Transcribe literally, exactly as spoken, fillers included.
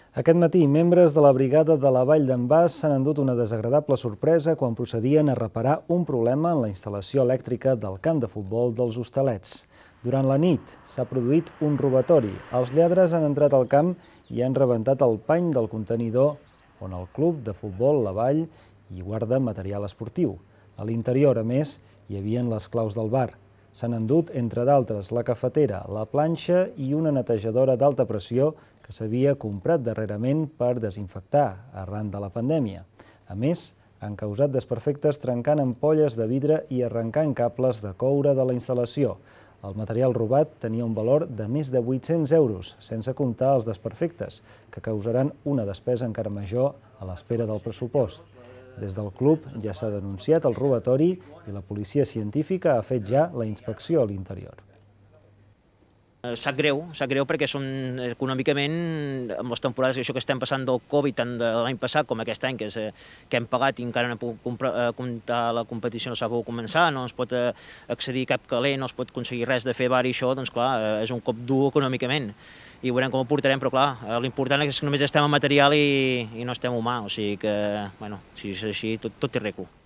Aquest matí, membres de la brigada de la Vall d'en Bas s'han endut una desagradable sorpresa quan procedien a reparar un problema en la instal·lació elèctrica del camp de futbol dels Hostalets. Durant la nit s'ha produït un robatori. Els lladres han entrat al camp i han rebentat el pany del contenidor on el club de futbol La Vall hi guarda material esportiu. A l'interior, a més, hi havia les claus del bar. S'han endut, entre d'altres, la cafetera, la planxa i una netejadora d'alta pressió que s'havia comprat darrerament per desinfectar arran de la pandèmia. A més, han causat desperfectes trencant ampolles de vidre i arrencant cables de coure de la instal·lació. El material robat tenia un valor de més de vuit-cents euros, sense comptar els desperfectes, que causaran una despesa encara major a l'espera del pressupost. Des del club ja s'ha denunciat el robatori i la policia científica ha fet ja la inspecció a l'interior. Sap greu, sap greu perquè són econòmicament, amb les temporades que això que estem passant del Covid, tant de l'any passat com aquest any, que, és, que hem pagat i encara no hem pogut comptar la competició, no s'ha pogut començar, no es pot accedir a cap caler, no es pot aconseguir res de fer bar i això, doncs clar, és un cop dur econòmicament. I veurem com ho portarem, però clar, l'important és que només estem en material i, i no estem humà, o sigui que, bueno, si és així, tot, tot té rècord.